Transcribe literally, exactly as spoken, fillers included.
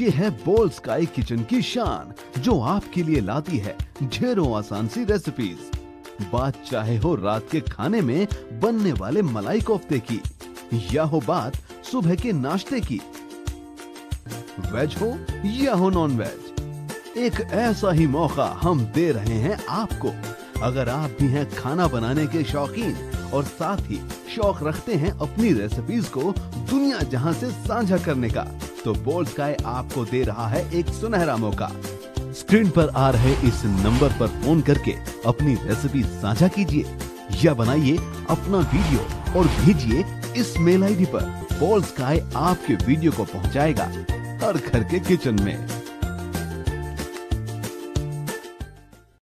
ये है bold sky kitchen की शान, जो आपके लिए लाती है ढेरों आसान सी रेसिपीज। बात चाहे हो रात के खाने में बनने वाले मलाई कोफ्ते की, या हो बात सुबह के नाश्ते की, वेज हो या हो नॉन वेज, एक ऐसा ही मौका हम दे रहे हैं आपको। अगर आप भी हैं खाना बनाने के शौकीन और साथ ही शौक रखते हैं अपनी रेसिपीज को दुनिया जहां से साझा करने का, तो बोल्ड स्काई आपको दे रहा है एक सुनहरा मौका। स्क्रीन पर आ रहे इस नंबर पर फोन करके अपनी रेसिपी साझा कीजिए या बनाइए अपना वीडियो और भेजिए इस मेल आईडी पर। बोल्ड स्काई आपके वीडियो को पहुंचाएगा हर घर के किचन में।